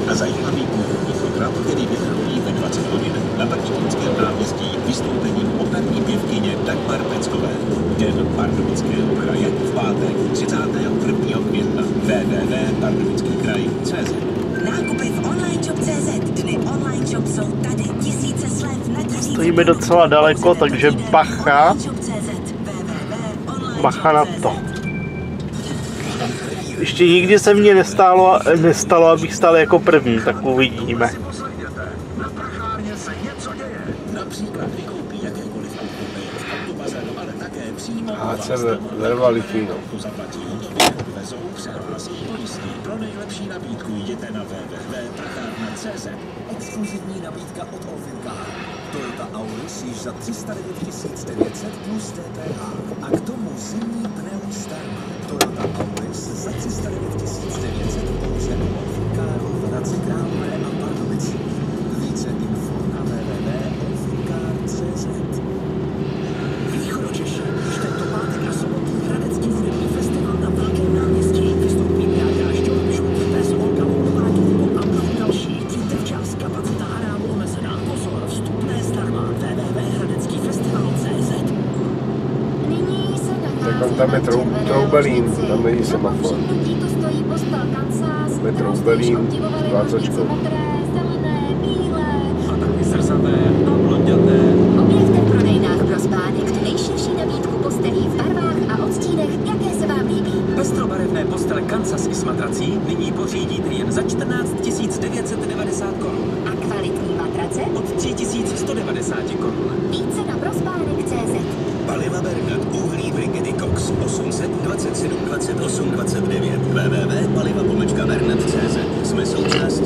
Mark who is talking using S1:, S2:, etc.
S1: a zajímavý kulturní program, který vyvrcholí ve 20 hodin na Pardubickém náměstí vystoupením operní pěvkyně Dagmar Peckové. Den Pardubického kraje v pátek 31. května. www.pardubickykraj.cz.
S2: Nákupy v onlineshop.cz. Dny online shop jsou tady. Tisíce slev na tisíce.
S3: Stojíme docela daleko, takže bacha. Bacha na to. Ještě nikdy se mně nestalo, abych stál jako první, tak uvidíme.
S4: HC Vervali Fino.
S1: Pro nejlepší nabídku jděte na www.prachárna.cz.
S5: Exkluzivní nabídka od Olfinka. Toyota Auris již za 309 900 plus DPH. A k tomu zimní pneu Starma. Toyota Auris za 309 900 pouze u Olfinkáru v Hradci Králové a Pardubicích. Více info na www.olfinkar.cz. Východočeši, už tento pátek a sobotu Hradecký hudební festival na Velkém náměstí. Vystoupí Jágra Šťourčů, Pes, Olga Lovátovou a mnoho dalších. Přijďte včas, kapacita areálu omezená. Pozor, vstupné zdarma. www.hradeckýfestival.cz.
S4: Tak tam je Troubelín, tam není semafor. Je Troubelín, vázačkou.
S5: A taky zrzavé a blonděté.
S2: Objevte v prodejnách pro spánek tu nejširší nabídku postelí v barvách a odstínech, jaké se vám líbí.
S5: Pestrobarevné postele Kansas i s matrací nyní pořídíte jen za 14 990 korun.
S2: A kvalitní matrace?
S5: Od 3190 korun.
S2: Více na prospánek.cz.
S1: Paliva Bernat, uhlí brigady Cox 800 27 28 29 www.paliva-bernat.cz. Jsme součástí